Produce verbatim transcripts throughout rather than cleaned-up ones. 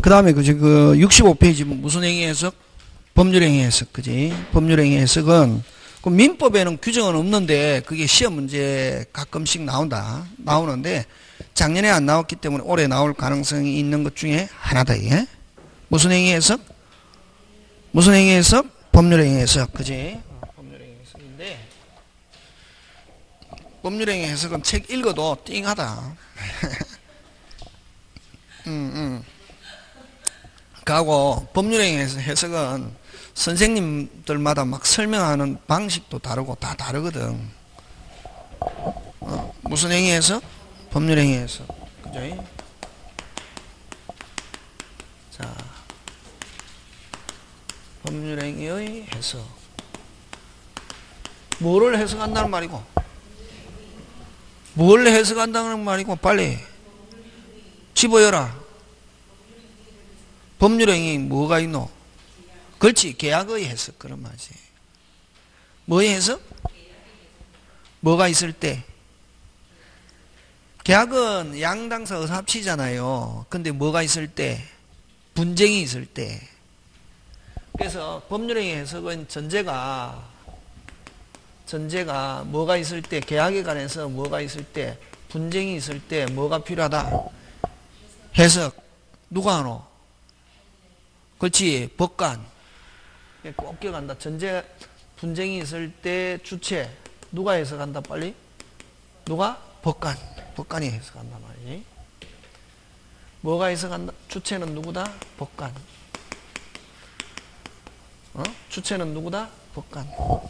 다음에 그지 그 육십오 페이지 무슨 행위 해석? 법률행위 해석, 그지? 법률행위 해석은 그 민법에는 규정은 없는데 그게 시험 문제 가끔씩 나온다. 나오는데 작년에 안 나왔기 때문에 올해 나올 가능성이 있는 것 중에 하나다, 이게. 무슨 행위 해석? 무슨 행위 해석? 법률행위 해석, 그지? 어, 법률행위 해석인데 법률행위 해석은 책 읽어도 띵하다. 음, 음. 가고 법률행위 해석은 선생님들마다 막 설명하는 방식도 다르고 다 다르거든. 어, 무슨 행위 해석? 법률행위 해석. 그죠? 자, 법률행위의 해석. 뭐를 해석한다는 말이고? 뭘 해석한다는 말이고? 빨리 집어여라. 법률행위 뭐가 있노? 그렇지, 계약의 해석. 그런 말이지. 뭐의 해석? 뭐가 있을 때? 계약은 양당사 의사합치잖아요. 근데 뭐가 있을 때? 분쟁이 있을 때. 그래서 법률행위 해석은 전제가 전제가 뭐가 있을 때, 계약에 관해서 뭐가 있을 때, 분쟁이 있을 때 뭐가 필요하다? 해석. 누가 하노? 그렇지, 법관. 꼭 기억한다. 전제, 분쟁이 있을 때 주체 누가 해석한다? 빨리. 누가? 법관. 법관이 해석한단 말이지. 뭐가 해석한다? 주체는 누구다? 법관. 어? 주체는 누구다? 법관.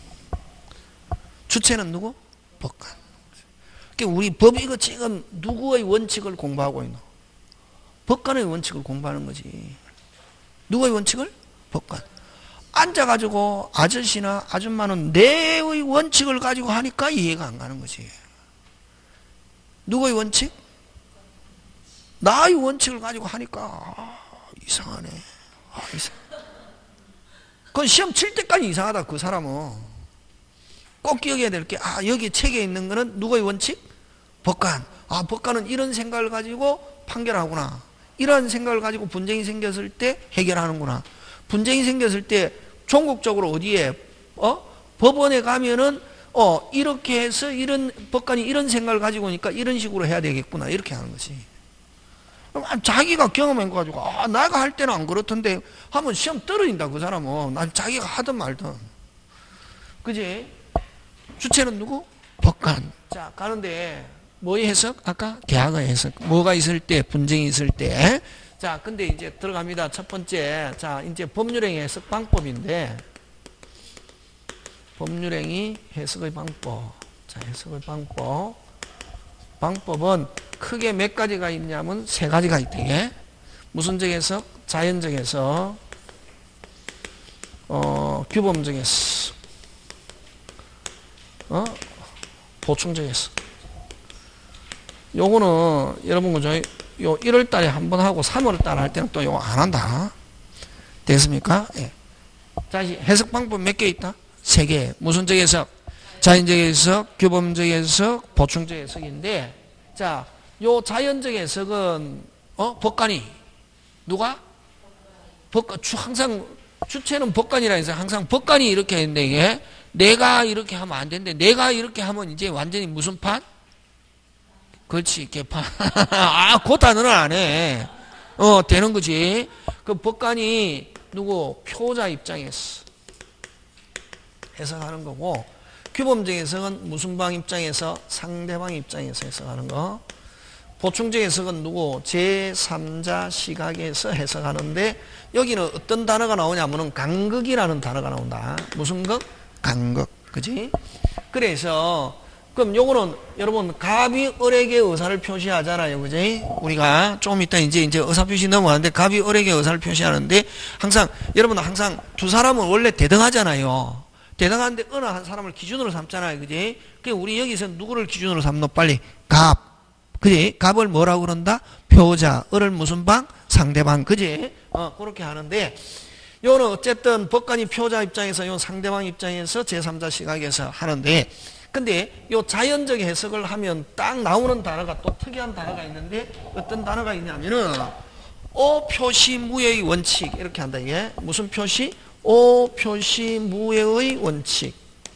주체는 누구? 법관. 그러니까 우리 법 이거 지금 누구의 원칙을 공부하고 있노? 법관의 원칙을 공부하는 거지. 누구의 원칙을? 법관. 앉아가지고 아저씨나 아줌마는 내의 원칙을 가지고 하니까 이해가 안 가는 거지. 누구의 원칙? 나의 원칙을 가지고 하니까 아, 이상하네. 아, 이상. 그건 시험 칠 때까지 이상하다. 그 사람은 꼭 기억해야 될 게, 아, 여기 책에 있는 거는 누구의 원칙? 법관. 아, 법관은 이런 생각을 가지고 판결하구나. 이런 생각을 가지고 분쟁이 생겼을 때 해결하는구나. 분쟁이 생겼을 때 종국적으로 어디에, 어? 법원에 가면은, 어, 이렇게 해서 이런, 법관이 이런 생각을 가지고 오니까 이런 식으로 해야 되겠구나. 이렇게 하는 거지. 자기가 경험한 거 가지고, 아, 내가 할 때는 안 그렇던데 하면 시험 떨어진다, 그 사람은. 난 자기가 하든 말든. 그지? 주체는 누구? 법관. 자, 가는데, 뭐의 해석? 아까 계약의 해석. 뭐가 있을 때, 분쟁이 있을 때. 자, 근데 이제 들어갑니다. 첫 번째. 자, 이제 법률행위 해석 방법인데, 법률행위 해석의 방법. 자, 해석의 방법. 방법은 크게 몇 가지가 있냐면 세 가지가 있대. 무슨적 해석? 자연적 해석. 어, 규범적 해석. 어? 보충적 해석. 요거는 여러분 그죠? 요 일월 달에 한 번 하고 삼월 달 할 때는 또 요거 안 한다. 됐습니까? 예. 자, 해석 방법 몇 개 있다? 세 개. 무슨적 해석? 자연적 해석, 규범적 해석, 보충적 해석인데, 자, 요 자연적 해석은 어? 법관이 누가? 법관. 주 항상 주체는 법관이라 해서 항상 법관이 이렇게 했는데 이게 내가 이렇게 하면 안 되는데 내가 이렇게 하면 이제 완전히 무슨 판? 그렇지, 개판. 아, 그 단어는 안 해. 어, 되는 거지. 그 법관이 누구? 표자 입장에서 해석하는 거고, 규범적 해석은 무슨 방 입장에서? 상대방 입장에서 해석하는 거. 보충적 해석은 누구? 제삼자 시각에서 해석하는데, 여기는 어떤 단어가 나오냐면은 간극이라는 단어가 나온다. 무슨 극? 간극. 그지? 그래서, 그럼 요거는 여러분 갑이 을에게 의사를 표시하잖아요. 그지? 우리가 좀 이따 이제 이제 의사 표시 넘어가는데 갑이 을에게 의사를 표시하는데 항상 여러분은 항상 두 사람은 원래 대등하잖아요. 대등한데 어느 한 사람을 기준으로 삼잖아요. 그지? 그 우리 여기서 누구를 기준으로 삼노? 빨리 갑. 그지? 갑을 뭐라고 그런다? 표자. 을을 무슨 방? 상대방. 그지? 어, 그렇게 하는데 요는 어쨌든 법관이 표자 입장에서 요 상대방 입장에서 제삼자 시각에서 하는데, 근데 요 자연적 해석을 하면 딱 나오는 단어가 또 특이한 단어가 있는데 어떤 단어가 있냐면은 오 표시 무예의 원칙 이렇게 한다. 이게 무슨 표시? 오 표시 무예의 원칙.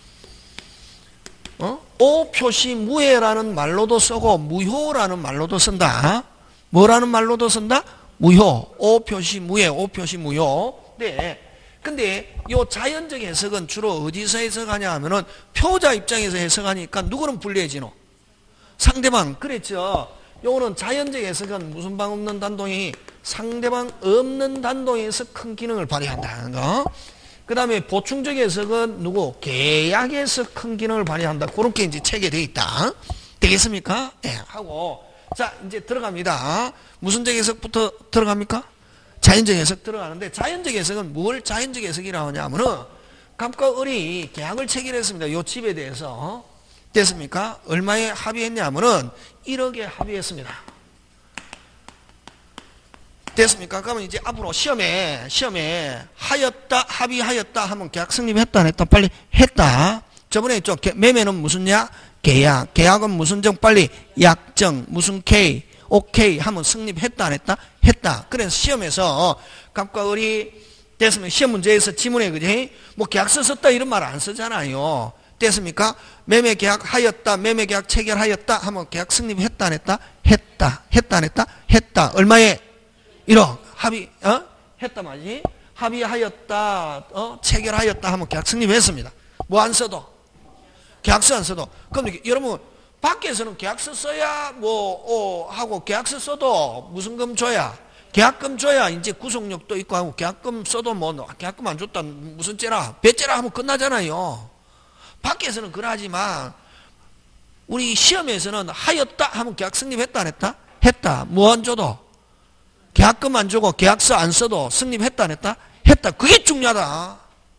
어? 오 표시 무예라는 말로도 쓰고 무효라는 말로도 쓴다. 뭐라는 말로도 쓴다? 무효. 오 표시 무예, 오 표시 무효. 네. 근데 요 자연적 해석은 주로 어디서 해석하냐 하면은 표자 입장에서 해석하니까 누구는 불리해지노? 상대방. 그랬죠. 요거는 자연적 해석은 무슨 방 없는 단동이 상대방 없는 단동에서 큰 기능을 발휘한다는 거. 그 다음에 보충적 해석은 누구? 계약에서 큰 기능을 발휘한다. 그렇게 이제 체계되어 있다. 되겠습니까? 예, 네, 하고. 자, 이제 들어갑니다. 무슨적 해석부터 들어갑니까? 자연적 해석 들어가는데, 자연적 해석은 뭘 자연적 해석이라고 하냐면은, 갑과 을이 계약을 체결했습니다. 요 집에 대해서. 됐습니까? 얼마에 합의했냐면은, 일억에 합의했습니다. 됐습니까? 그러면 이제 앞으로 시험에, 시험에 하였다, 합의하였다 하면 계약 성립했다, 안 했다? 빨리 했다. 저번에 있죠? 매매는 무슨 약? 계약. 계약은 무슨 정? 빨리 약정. 무슨 K? 오케이 하면 성립했다, 안 했다? 했다. 그래서 시험에서 갑과 을이 됐으면 시험 문제에서 지문에 그지? 뭐 계약서 썼다 이런 말 안 쓰잖아요. 됐습니까? 매매 계약 하였다, 매매 계약 체결하였다 하면 계약 성립했다, 안 했다? 했다. 했다, 안 했다? 했다. 얼마에? 일억. 합의, 어? 했다 말이지? 합의하였다, 어? 체결하였다 하면 계약 성립했습니다. 뭐 안 써도? 계약서 안 써도. 그럼 여러분, 밖에서는 계약서 써야 뭐, 어, 하고 계약서 써도 무슨 금 줘야? 계약금 줘야 이제 구속력도 있고 하고 계약금 써도 뭐, 계약금 안 줬다 무슨 째라? 배째라 하면 끝나잖아요. 밖에서는 그러하지만, 우리 시험에서는 하였다 하면 계약 성립했다, 안 했다? 했다. 뭐 안 줘도? 계약금 안 주고 계약서 안 써도 성립했다, 안 했다? 했다. 그게 중요하다.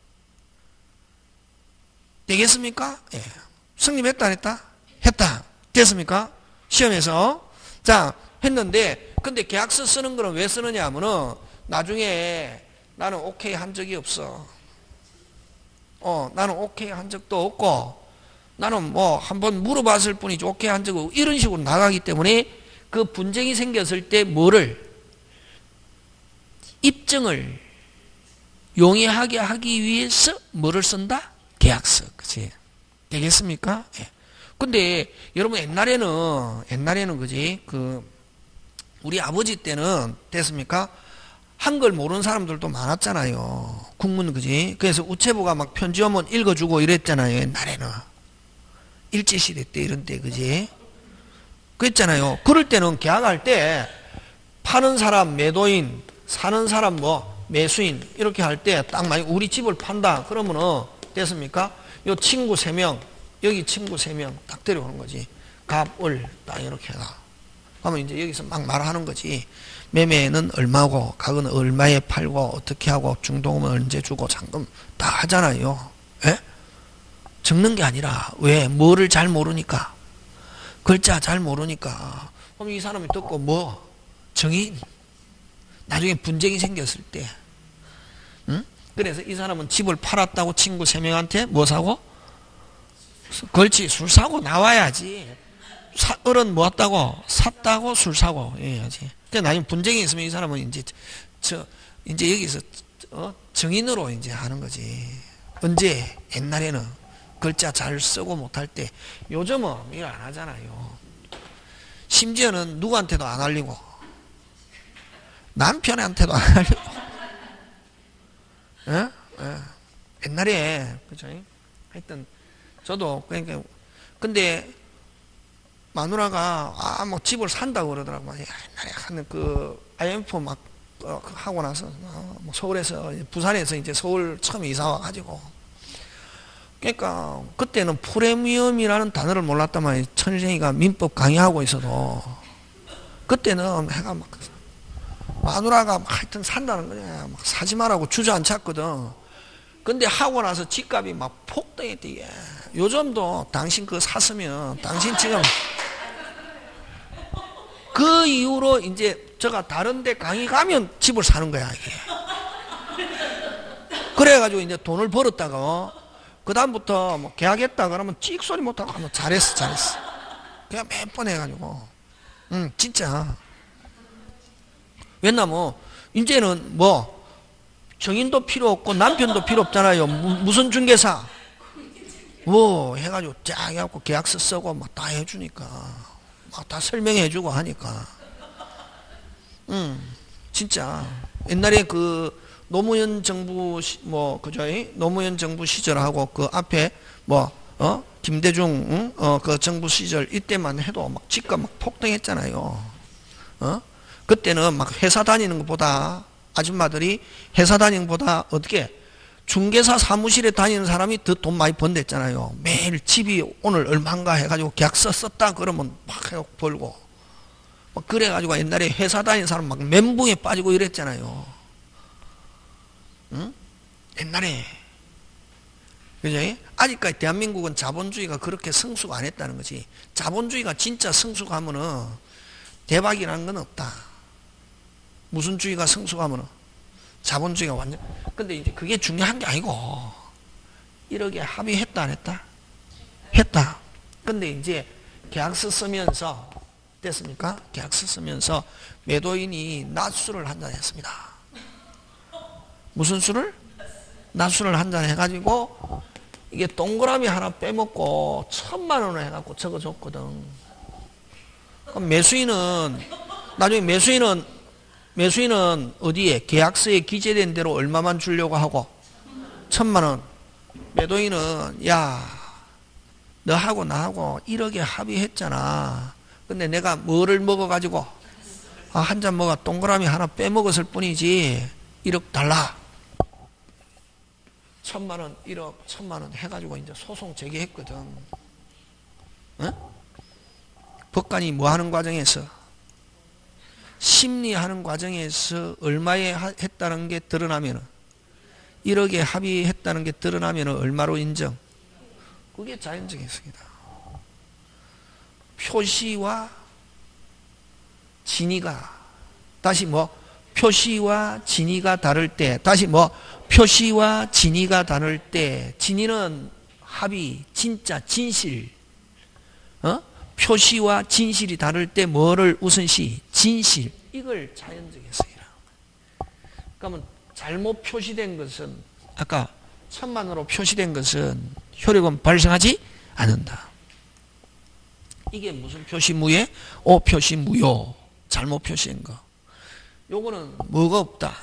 되겠습니까? 예. 성립했다, 안 했다? 했다. 됐습니까? 시험에서. 자, 했는데, 근데 계약서 쓰는 거는 왜 쓰느냐 하면은, 나중에 나는 오케이 한 적이 없어. 어, 나는 오케이 한 적도 없고, 나는 뭐 한번 물어봤을 뿐이지 오케이 한 적이 없고, 이런 식으로 나가기 때문에 그 분쟁이 생겼을 때 뭐를? 입증을 용이하게 하기 위해서 뭐를 쓴다? 계약서. 그치? 되겠습니까? 예. 근데 여러분 옛날에는 옛날에는 그지? 그 우리 아버지 때는 됐습니까? 한글 모르는 사람들도 많았잖아요. 국문 그지? 그래서 우체부가 막 편지 오면 읽어주고 이랬잖아요. 옛날에는 일제시대 때 이런 때 그지? 그랬잖아요. 그럴 때는 계약할 때 파는 사람 매도인, 사는 사람 뭐 매수인 이렇게 할 때 딱 만약 우리 집을 판다 그러면은 됐습니까? 요 친구 세 명 여기 친구 세 명 딱 데려오는 거지. 갑, 을 딱 이렇게 해가. 그러면 이제 여기서 막 말하는 거지. 매매는 얼마고, 각은 얼마에 팔고, 어떻게 하고, 중도금은 언제 주고, 잔금 다 하잖아요. 예? 적는 게 아니라, 왜? 뭐를 잘 모르니까. 글자 잘 모르니까. 그럼 이 사람이 듣고, 뭐? 정인. 나중에 분쟁이 생겼을 때. 응? 그래서 이 사람은 집을 팔았다고 친구 세 명한테 뭐 사고? 그렇지. 술 사고 나와야지. 사, 어른 뭐 했다고? 샀다고 술 사고 해야지. 그러니까 나중에 분쟁이 있으면 이 사람은 이제, 저, 이제 여기서, 어? 정인으로 이제 하는 거지. 언제? 옛날에는 글자 잘 쓰고 못할 때. 요즘은 일 안 하잖아요. 심지어는 누구한테도 안 알리고, 남편한테도 안 알리고. 예? 예. 옛날에, 그죠? 하여튼, 저도, 그러니까, 근데, 마누라가, 아, 뭐, 집을 산다고 그러더라고. 옛날에 하는 그, 아이엠에프 막, 어, 하고 나서, 어, 뭐 서울에서, 부산에서 이제 서울 처음 이사 와가지고. 그러니까, 그때는 프리미엄이라는 단어를 몰랐단 말이에요. 천생이가 민법 강의하고 있어도. 그때는 해가 막, 마누라가 막 하여튼 산다는 거냐. 막 사지 말라고 주저앉혔거든. 근데 하고 나서 집값이 막 폭등했대, 이게. 요즘도 당신 그거 샀으면, 당신 지금, 그 이후로 이제 제가 다른 데 강의 가면 집을 사는 거야, 이게. 그래가지고 이제 돈을 벌었다가, 그다음부터 뭐 계약했다 그러면 찍 소리 못하고 하면 잘했어, 잘했어. 그냥 몇 번 해가지고. 응, 진짜. 왜냐면 이제는 뭐 정인도 필요 없고 남편도 필요 없잖아요. 무슨 중개사 뭐 해가지고 쫙 해갖고 계약서 쓰고 막 다 해주니까 막 다 설명해주고 하니까 음 진짜 옛날에 그 노무현 정부 시, 뭐 그죠 노무현 정부 시절하고 그 앞에 뭐 어 김대중 응? 어 그 정부 시절 이때만 해도 막 집값 막 폭등했잖아요. 어 그때는 막 회사 다니는 것보다 아줌마들이 회사 다니는 것보다 어떻게 중개사 사무실에 다니는 사람이 더 돈 많이 번댔잖아요. 매일 집이 오늘 얼마인가 해가지고 계약서 썼다 그러면 막 해갖고 벌고 막 그래가지고 옛날에 회사 다니는 사람 막 멘붕에 빠지고 이랬잖아요. 응? 옛날에 그죠? 아직까지 대한민국은 자본주의가 그렇게 성숙 안 했다는 거지. 자본주의가 진짜 성숙하면은 대박이라는 건 없다. 무슨 주의가 성숙하면은 자본주의가 완전. 근데 이제 그게 중요한 게 아니고 일억에 합의했다 안 했다? 했다. 근데 이제 계약서 쓰면서 됐습니까? 계약서 쓰면서 매도인이 낮술을 한잔 했습니다. 무슨 술을? 낮술을 한잔 해가지고 이게 동그라미 하나 빼먹고 천만 원을 해갖고 적어줬거든. 그럼 매수인은 나중에 매수인은 매수인은 어디에 계약서에 기재된 대로 얼마만 주려고 하고 천만 원. 매도인은 야 너하고 나하고 일억에 합의했잖아. 근데 내가 뭐를 먹어가지고 아, 한 잔 먹어 동그라미 하나 빼먹었을 뿐이지 일억 달라. 천만 원, 일억, 천만 원 해가지고 이제 소송 제기했거든. 어? 법관이 뭐 하는 과정에서 심리하는 과정에서 얼마에 했다는 게 드러나면 일억에 합의했다는 게 드러나면 얼마로 인정? 그게 자연적 해석이다. 표시와 진위가 다시 뭐 표시와 진위가 다를 때 다시 뭐 표시와 진위가 다를 때 진위는 합의, 진짜, 진실 어? 표시와 진실이 다를 때 뭐를 우선시? 진실. 이걸 자연적 해석이라. 그러면 잘못 표시된 것은 아까 천만으로 표시된 것은 효력은 발생하지 않는다. 이게 무슨 표시무예? 오 표시무효. 잘못 표시한 거. 요거는 뭐가 없다?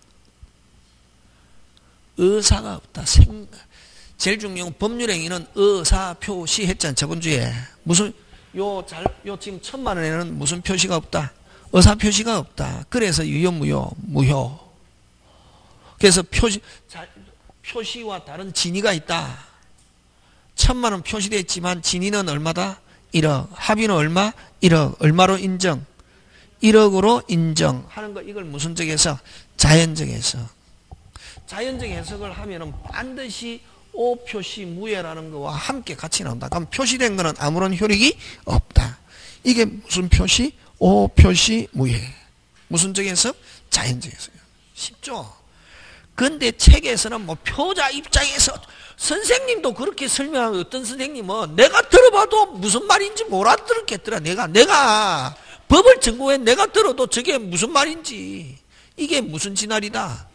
의사가 없다. 생, 제일 중요한 법률행위는 의사 표시했잖아. 저번 주에. 무슨 요, 잘, 요 지금 천만 원에는 무슨 표시가 없다? 의사 표시가 없다. 그래서 유효, 무효, 무효. 그래서 표시, 자, 표시와 다른 진위가 있다. 천만 원 표시되어 있지만 진위는 얼마다? 일억. 합의는 얼마? 일억. 얼마로 인정? 일억으로 인정하는 거. 이걸 무슨 적 해석? 자연적 해석. 자연적 해석을 하면은 반드시 오 표시 무예라는 거와 함께 같이 나온다. 그럼 표시된 거는 아무런 효력이 없다. 이게 무슨 표시? 오 표시 무예. 무슨 적 해석? 자연적 해석이야. 쉽죠? 근데 책에서는 뭐 표자 입장에서 선생님도 그렇게 설명하고 어떤 선생님은 내가 들어봐도 무슨 말인지 못 알아듣겠더라. 내가 내가 법을 전공해 내가 들어도 저게 무슨 말인지 이게 무슨 진알이다.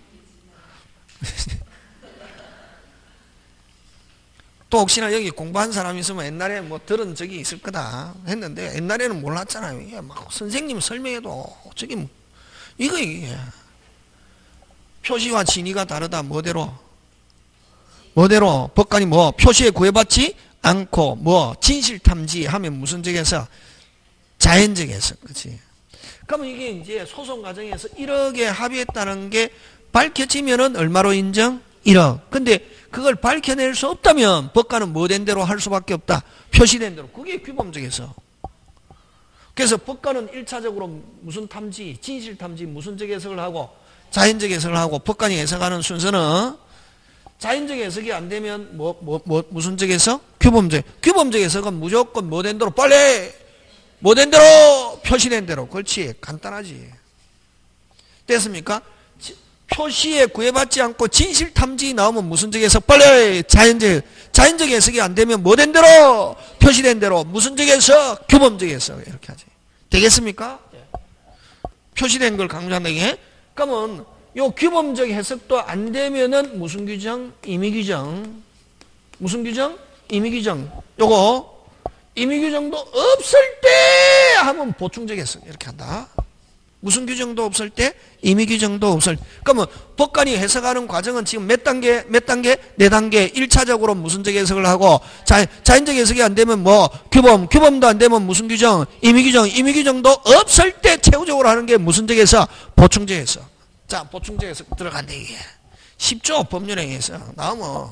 또 혹시나 여기 공부한 사람 있으면 옛날에 뭐 들은 적이 있을 거다 했는데 옛날에는 몰랐잖아요. 이게 막 선생님 설명해도 저게 뭐 이거 이게 표시와 진위가 다르다. 뭐대로? 뭐대로? 법관이 뭐 표시에 구애받지 않고 뭐 진실탐지 하면 무슨 적에서 자연적에서 그렇지. 그러면 이게 이제 소송 과정에서 일억에 합의했다는 게 밝혀지면은 얼마로 인정? 일억. 근데 그걸 밝혀낼 수 없다면 법관은 뭐 된 대로 할 수밖에 없다. 표시된 대로. 그게 규범적에서. 그래서 법관은 일차적으로 무슨 탐지, 진실 탐지, 무슨 적 해석을 하고 자연적 해석을 하고 법관이 해석하는 순서는 자연적 해석이 안 되면 뭐, 뭐, 뭐, 무슨 적 해석? 규범적. 규범적 해석은 무조건 뭐 된 대로 빨리 뭐 된 대로 표시된 대로. 그렇지. 간단하지. 됐습니까? 표시에 구애받지 않고 진실 탐지 나오면 무슨 적 해석? 빨리 자연적. 자연적 해석이 안 되면 뭐 된 대로 표시된 대로 무슨 적 해석? 규범적 해석. 이렇게 하지. 되겠습니까? 표시된 걸 강조한다 이게. 그러면 요 규범적 해석도 안 되면은 무슨 규정? 임의 규정. 무슨 규정? 임의 규정. 요거 임의 규정도 없을 때 하면 보충적 해석 이렇게 한다. 무슨 규정도 없을 때, 임의 규정도 없을 때. 그러면 법관이 해석하는 과정은 지금 몇 단계, 몇 단계? 네 단계. 일 차적으로 무슨적 해석을 하고, 자, 자연적 해석이 안 되면 뭐, 규범, 규범도 안 되면 무슨 규정? 임의 규정, 임의 규정도 없을 때 최후적으로 하는 게 무슨적 해석? 보충적 해석. 자, 보충적 해석 들어간다, 이게. 쉽죠? 법률행위에서. 나오면.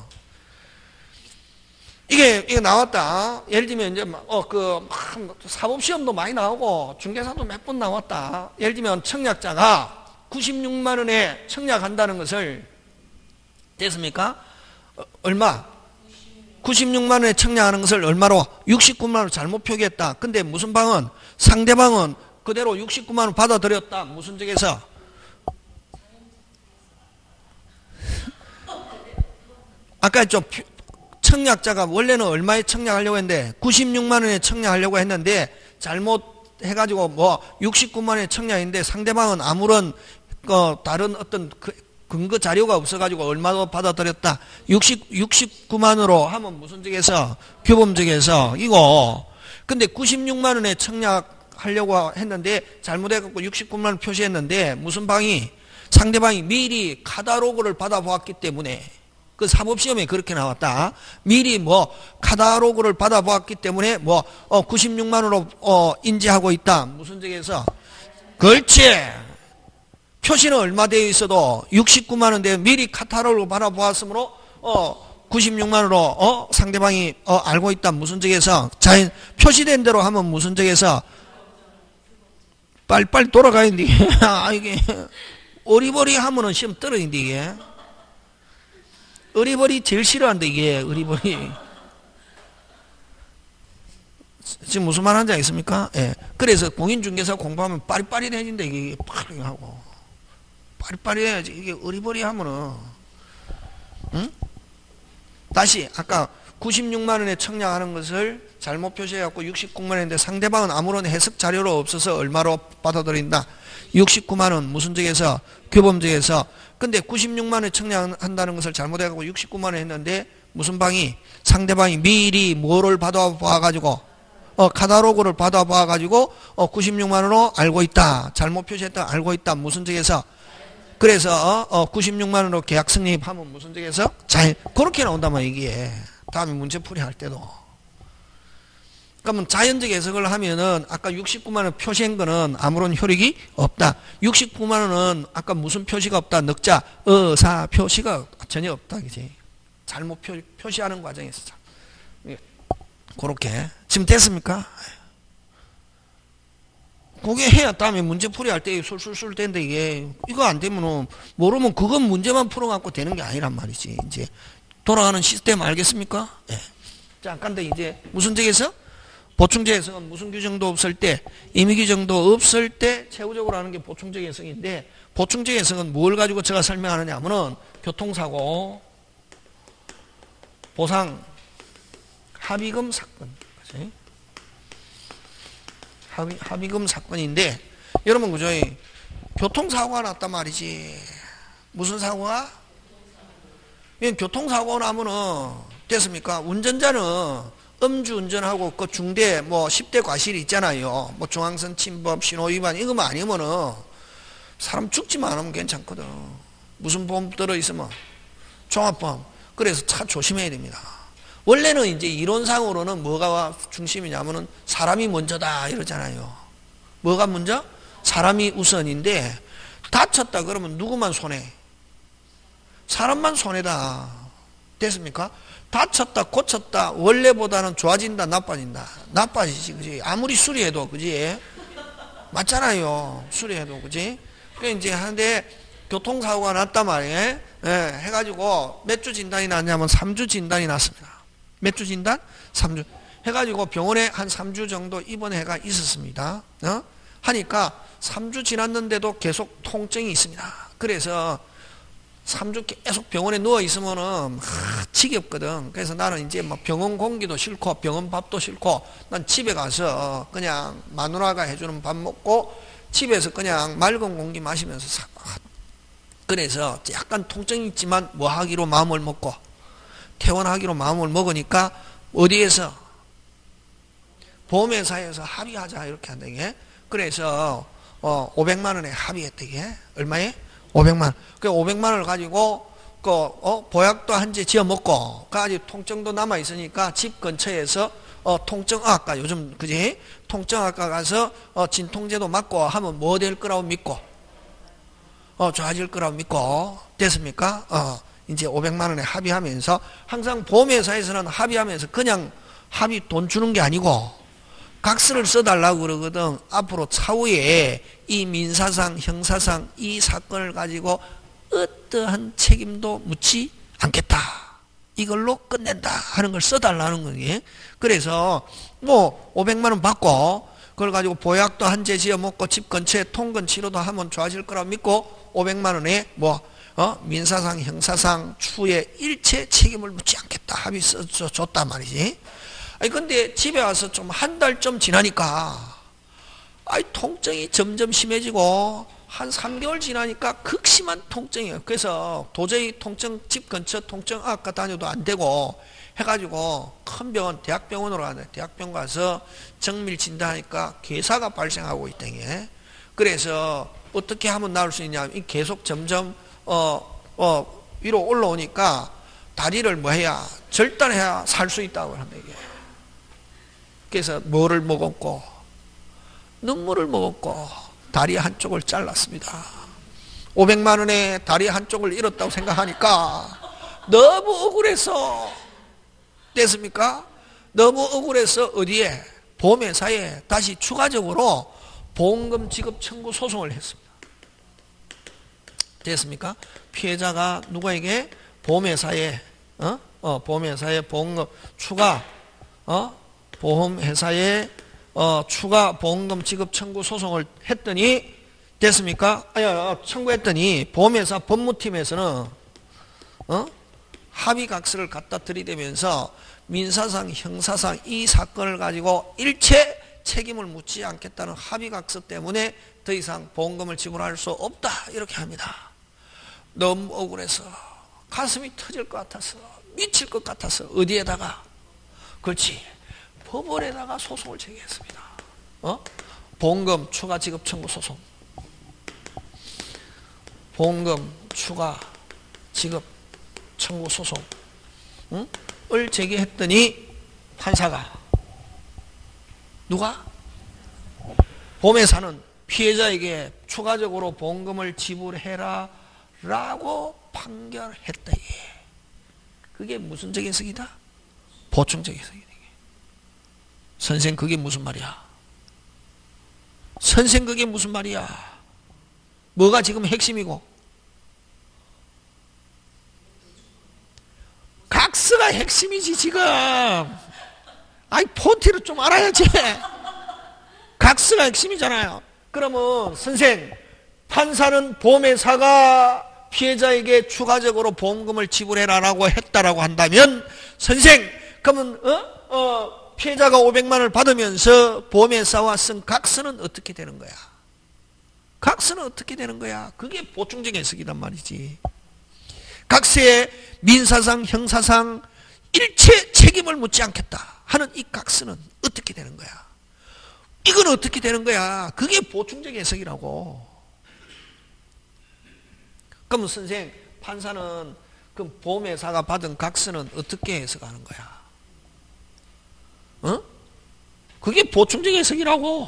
이게, 이게 나왔다. 예를 들면, 이제, 어, 그, 사법시험도 많이 나오고, 중개사도 몇 번 나왔다. 예를 들면, 청약자가 구십육만 원에 청약한다는 것을, 됐습니까? 어, 얼마? 구십육만 원에 청약하는 것을 얼마로? 육십구만 원을 잘못 표기했다. 근데 무슨 방은? 상대방은 그대로 육십구만 원 받아들였다. 무슨 적에서? 아까 좀, 청약자가 원래는 얼마에 청약하려고 했는데 구십육만 원에 청약하려고 했는데 잘못 해가지고 뭐 육십구만 원에 청약인데 상대방은 아무런 어 다른 어떤 그 근거 자료가 없어가지고 얼마로 받아들였다. 육십, 육십구만 원으로 하면 무슨 적에서? 규범적에서 이거. 근데 구십육만 원에 청약하려고 했는데 잘못해갖고 육십구만 원 표시했는데 무슨 방이? 상대방이 미리 카탈로그를 받아보았기 때문에 그 사법시험에 그렇게 나왔다. 미리 뭐 카탈로그를 받아보았기 때문에 뭐 어 구십육만 원으로 어 인지하고 있다. 무슨 적에서? 그렇지. 표시는 얼마 되어 있어도 육십구만 원 되어 미리 카탈로그를 받아보았으므로 어 구십육만 원으로 어 상대방이 어 알고 있다. 무슨 적에서? 자, 표시된 대로 하면 무슨 적에서? 빨리빨리 돌아가야 돼. 아, 이게 어리버리 하면은 시험 떨어진다 이게. 어리버리 제일 싫어한다 이게. 어리버리 지금 무슨 말 하는지 알겠습니까? 예. 그래서 공인중개사 공부하면 빠릿빠릿해진다 이게. 빠릿 하고 빠릿빠릿해야지. 이게 어리버리 하면은 응? 다시 아까 구십육만 원에 청약하는 것을 잘못 표시해갖고 육십구만 원인데 상대방은 아무런 해석 자료로 없어서 얼마로 받아들인다? 육십구만 원. 무슨 적에서? 규범적에서. 근데 구십육만 원에 청약한다는 것을 잘못해갖고 육십구만 원 했는데 무슨 방이? 상대방이 미리 뭐를 받아봐가지고 어 카탈로그를 받아봐가지고 어 구십육만 원으로 알고 있다. 잘못 표시했다. 알고 있다. 무슨 적에서? 그래서 어, 어 구십육만 원으로 계약 성립하면 무슨 적에서? 자, 그렇게 나온단 말이야 이게. 다음에 문제풀이 할 때도. 그러면 자연적 해석을 하면은 아까 육십구만 원 표시한 거는 아무런 효력이 없다. 육십구만 원은 아까 무슨 표시가 없다. 넉자, 어사 표시가 전혀 없다. 그지? 잘못 표, 표시하는 과정에서. 그렇게. 지금 됐습니까? 그게 해야 다음에 문제풀이 할 때 술술술 된다 이게. 이거 안 되면은 모르면 그건 문제만 풀어갖고 되는 게 아니란 말이지. 이제 돌아가는 시스템 알겠습니까? 예. 자, 근데 이제 무슨 적에서? 보충적 해석은 무슨 규정도 없을 때, 임의 규정도 없을 때 최후적으로 하는 게 보충적 해석인데, 보충적 해석은 뭘 가지고 제가 설명하느냐 하면은 교통사고, 보상, 합의금 사건, 그치? 합의, 합의금 사건인데, 여러분 그죠? 교통사고가 났단 말이지. 무슨 사고가? 교통사고 나면은 됐습니까? 운전자는 음주운전하고 그 중대 뭐 십 대 과실이 있잖아요. 뭐 중앙선 침범, 신호위반 이거만 아니면은 사람 죽지만 않으면 괜찮거든. 무슨 보험 들어있으면? 종합보험. 그래서 차 조심해야 됩니다. 원래는 이제 이론상으로는 뭐가 중심이냐면은 사람이 먼저다 이러잖아요. 뭐가 먼저? 사람이 우선인데 다쳤다 그러면 누구만 손해? 사람만 손해다. 됐습니까? 다쳤다 고쳤다 원래보다는 좋아진다 나빠진다? 나빠지지. 그지? 아무리 수리해도 그지? 맞잖아요. 수리해도 그지? 그래 이제 하는데 교통사고가 났단 말이에요. 예, 해가지고 몇 주 진단이 났냐면 삼 주 진단이 났습니다. 몇 주 진단? 삼 주. 해가지고 병원에 한 삼 주 정도 입원해가 있었습니다. 어? 하니까 삼 주 지났는데도 계속 통증이 있습니다. 그래서 삼 주 계속 병원에 누워 있으면은 하, 지겹거든. 그래서 나는 이제 뭐 병원 공기도 싫고 병원 밥도 싫고 난 집에 가서 그냥 마누라가 해주는 밥 먹고 집에서 그냥 맑은 공기 마시면서 사. 그래서 약간 통증이 있지만 뭐 하기로 마음을 먹고 퇴원하기로 마음을 먹으니까 어디에서 보험회사에서 합의하자 이렇게 한다게. 그래서 어 오백만 원에 합의했대게. 얼마에? 오백만 원. 그 오백만 원을 가지고 그 어 보약도 한 재 지어 먹고 그 아직 통증도 남아 있으니까 집 근처에서 어 통증학과 요즘 그지? 통증학과 가서 어 진통제도 맞고 하면 뭐 될 거라고 믿고 어 좋아질 거라고 믿고 됐습니까? 어 이제 오백만 원에 합의하면서 항상 보험회사에서는 합의하면서 그냥 합의 돈 주는 게 아니고 각서를 써달라고 그러거든. 앞으로 차후에 이 민사상 형사상 이 사건을 가지고 어떠한 책임도 묻지 않겠다. 이걸로 끝낸다 하는 걸 써달라는 거예요. 그래서 뭐 오백만 원 받고 그걸 가지고 보약도 한 재 지어 먹고 집 근처에 통근 치료도 하면 좋아질 거라고 믿고 오백만 원에 뭐 어? 민사상 형사상 추후에 일체 책임을 묻지 않겠다 합의 써줬단 말이지. 아니 근데 집에 와서 좀 한 달쯤 지나니까 아이 통증이 점점 심해지고 한 삼 개월 지나니까 극심한 통증이에요. 그래서 도저히 통증 집 근처 통증학과 다녀도 안 되고 해가지고 큰 병원 대학병원으로 가네. 대학병원 가서 정밀 진단하니까 괴사가 발생하고 있다게. 그래서 어떻게 하면 나을 수 있냐? 계속 점점 어, 어, 위로 올라오니까 다리를 뭐 해야 절단해야 살 수 있다고 한다 이게. 그래서 뭐를 먹었고 눈물을 먹었고 다리 한쪽을 잘랐습니다. 오백만 원에 다리 한쪽을 잃었다고 생각하니까 너무 억울해서 됐습니까? 너무 억울해서 어디에? 보험회사에 다시 추가적으로 보험금 지급 청구 소송을 했습니다. 됐습니까? 피해자가 누구에게? 보험회사에 어? 어, 보험회사에 보험금 추가 어? 보험회사에 어, 추가 보험금 지급 청구 소송을 했더니 됐습니까? 아니, 청구했더니 보험회사 법무팀에서는 어? 합의각서를 갖다 들이대면서 민사상 형사상 이 사건을 가지고 일체 책임을 묻지 않겠다는 합의각서 때문에 더 이상 보험금을 지불할 수 없다 이렇게 합니다. 너무 억울해서 가슴이 터질 것 같아서 미칠 것 같아서 어디에다가? 그렇지, 법원에다가 소송을 제기했습니다. 어? 보험금 추가 지급 청구 소송. 보험금 추가 지급 청구 소송 응? 을 제기했더니 판사가 누가? 보험회사는 피해자에게 추가적으로 보험금을 지불해라 라고 판결했다. 그게 무슨 적의석이다? 보충 적의석이다. 선생 그게 무슨 말이야? 선생 그게 무슨 말이야? 뭐가 지금 핵심이고? 각서가 핵심이지 지금. 아이 폰티를 좀 알아야지. 각서가 핵심이잖아요. 그러면 선생 판사는 보험회사가 피해자에게 추가적으로 보험금을 지불해라라고 했다라고 한다면 선생 그러면 어? 어 피해자가 오백만 원을 받으면서 보험회사와 쓴 각서는 어떻게 되는 거야? 각서는 어떻게 되는 거야? 그게 보충적 해석이란 말이지. 각서에 민사상 형사상 일체 책임을 묻지 않겠다 하는 이 각서는 어떻게 되는 거야? 이건 어떻게 되는 거야? 그게 보충적 해석이라고. 그럼 선생 판사는 그 보험회사가 받은 각서는 어떻게 해석하는 거야? 어? 그게 보충적 해석이라고.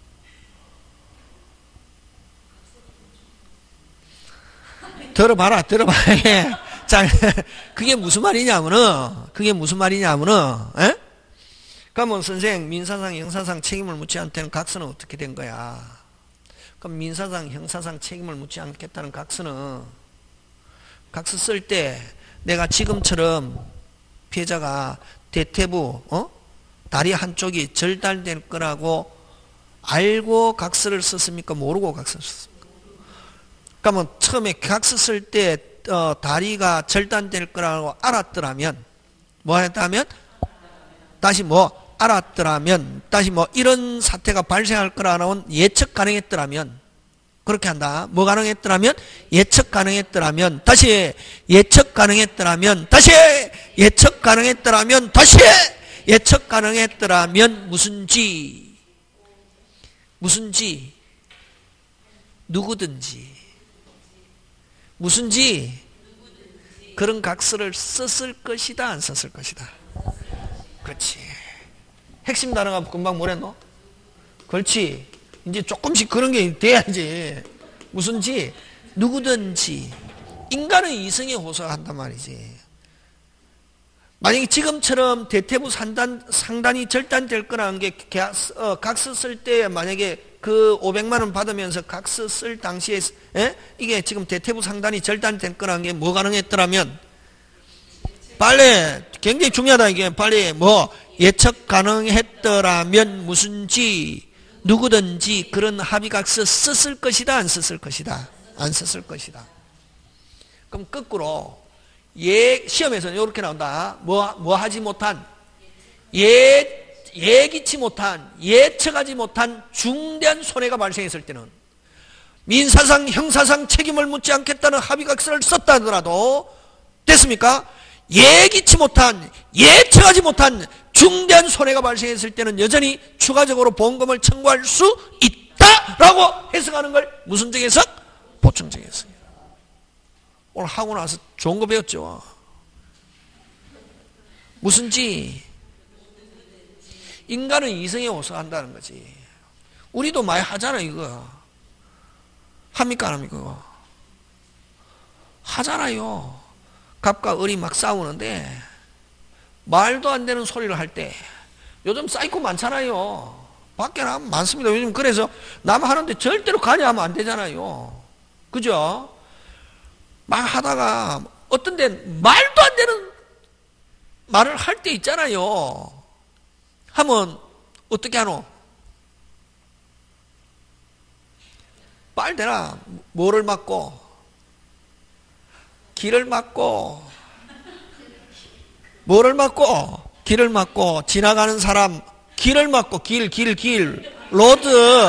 들어봐라, 들어봐라. 자, 그게 무슨 말이냐면은, 그게 무슨 말이냐면은, 에? 그러면 선생, 민사상, 형사상 책임을 묻지 않다는 각서는 어떻게 된 거야? 그럼 민사상, 형사상 책임을 묻지 않겠다는 각서는, 각서 쓸 때 내가 지금처럼 피해자가 대퇴부, 어? 다리 한쪽이 절단될 거라고 알고 각서를 썼습니까? 모르고 각서를 썼습니까? 그러면 처음에 각서 쓸 때 어, 다리가 절단될 거라고 알았더라면 뭐 했다면? 다시 뭐? 알았더라면, 다시 뭐 이런 사태가 발생할 거라는 예측 가능했더라면, 그렇게 한다. 뭐 가능했더라면? 예측 가능했더라면, 다시 예측 가능했더라면, 다시 예측 가능했더라면, 다시 예측 가능했더라면 무슨지, 무슨지, 누구든지, 무슨지 그런 각서를 썼을 것이다, 안 썼을 것이다. 그렇지. 핵심 단어가 금방 뭐랬노? 그렇지. 이제 조금씩 그런 게 돼야지. 무슨지, 누구든지. 인간은 이성에 호소한단 말이지. 만약에 지금처럼 대퇴부 상단, 상단이 절단될 거라는 게 어, 각서 쓸 때 만약에 그 오백만 원 받으면서 각서 쓸 당시에 에? 이게 지금 대퇴부 상단이 절단될 거라는 게 뭐 가능했더라면 빨리 굉장히 중요하다 이게 빨리 뭐 예측 가능했더라면 무슨지 누구든지 그런 합의각서 썼을 것이다 안 썼을 것이다 안 썼을 것이다. 그럼 거꾸로 예, 시험에서는 이렇게 나온다. 뭐, 뭐 하지 못한, 예, 예기치 못한, 예측하지 못한 중대한 손해가 발생했을 때는 민사상, 형사상 책임을 묻지 않겠다는 합의각서를 썼다 하더라도 됐습니까? 예기치 못한, 예측하지 못한 중대한 손해가 발생했을 때는 여전히 추가적으로 보험금을 청구할 수 있다라고 해석하는 걸 무슨 해석? 보충적 해석. 오늘 하고 나서 좋은 거 배웠죠. 무슨지 인간은 이성에 호소한다는 거지. 우리도 많이 하잖아 이거. 합니까 안 합니까? 하잖아요. 갑과 을이 막 싸우는데 말도 안 되는 소리를 할 때 요즘 사이코 많잖아요. 밖에 나면 많습니다. 요즘 그래서 남 하는데 절대로 가냐 하면 안 되잖아요. 그죠? 막 하다가 어떤 데 말도 안 되는 말을 할 때 있잖아요. 하면 어떻게 하노? 빨대나 뭐를 막고 길을 막고 뭐를 막고 길을 막고 지나가는 사람 길을 막고 길 길 길 로드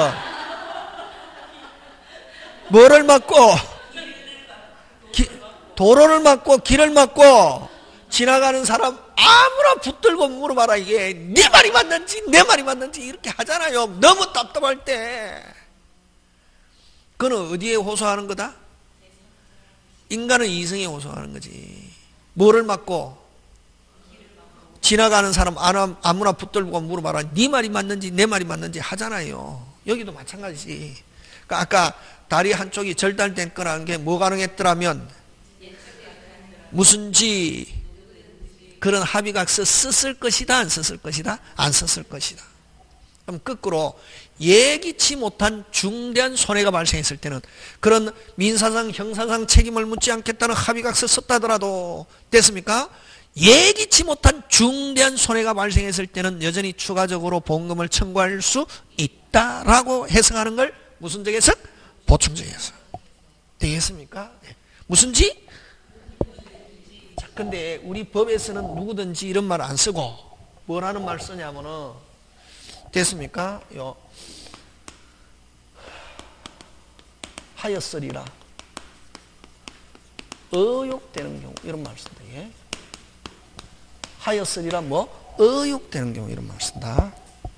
뭐를 막고 기, 도로를 막고 길을 막고 지나가는 사람 아무나 붙들고 물어봐라. 이게 네 말이 맞는지 내 말이 맞는지 이렇게 하잖아요. 너무 답답할 때. 그건 어디에 호소하는 거다? 인간은 이성에 호소하는 거지. 뭐를 막고 지나가는 사람 아무나 붙들고 물어봐라. 네 말이 맞는지 내 말이 맞는지 하잖아요. 여기도 마찬가지지. 그러니까 아까 다리 한쪽이 절단된 거라는 게 뭐 가능했더라면 무슨지 그런 합의각서 썼을 것이다 안 썼을 것이다? 안 썼을 것이다. 그럼 거꾸로 예기치 못한 중대한 손해가 발생했을 때는 그런 민사상 형사상 책임을 묻지 않겠다는 합의각서 썼다더라도 됐습니까? 예기치 못한 중대한 손해가 발생했을 때는 여전히 추가적으로 보험금을 청구할 수 있다라고 해석하는 걸 무슨 적 해석? 보충적 해석. 되겠습니까? 네. 무슨지? 자, 근데 우리 법에서는 누구든지 이런 말 안 쓰고 뭐라는 말 쓰냐면은 됐습니까? 요 하였으리라 의욕되는 경우 이런 말 쓴다. 예? 하였으리라 뭐 의욕되는 경우 이런 말 쓴다.